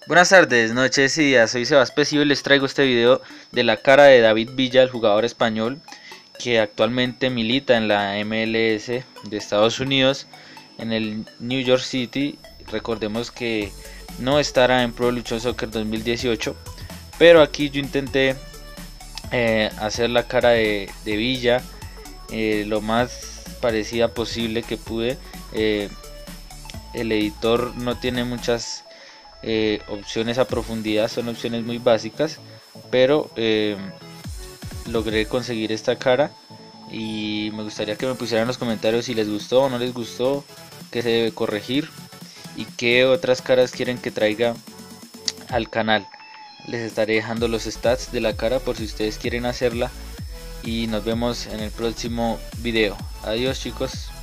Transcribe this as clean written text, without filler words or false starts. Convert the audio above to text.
Buenas tardes, noches y días, soy Sebaspecio y les traigo este video de la cara de David Villa, el jugador español que actualmente milita en la MLS de Estados Unidos, en el New York City. Recordemos que no estará en Pro Evolution Soccer 2018, pero aquí yo intenté hacer la cara de Villa lo más parecida posible que pude. El editor no tiene muchas opciones a profundidad, son opciones muy básicas, pero logré conseguir esta cara y me gustaría que me pusieran en los comentarios si les gustó o no les gustó, qué se debe corregir y qué otras caras quieren que traiga al canal. Les estaré dejando los stats de la cara por si ustedes quieren hacerla y nos vemos en el próximo video. Adiós, chicos.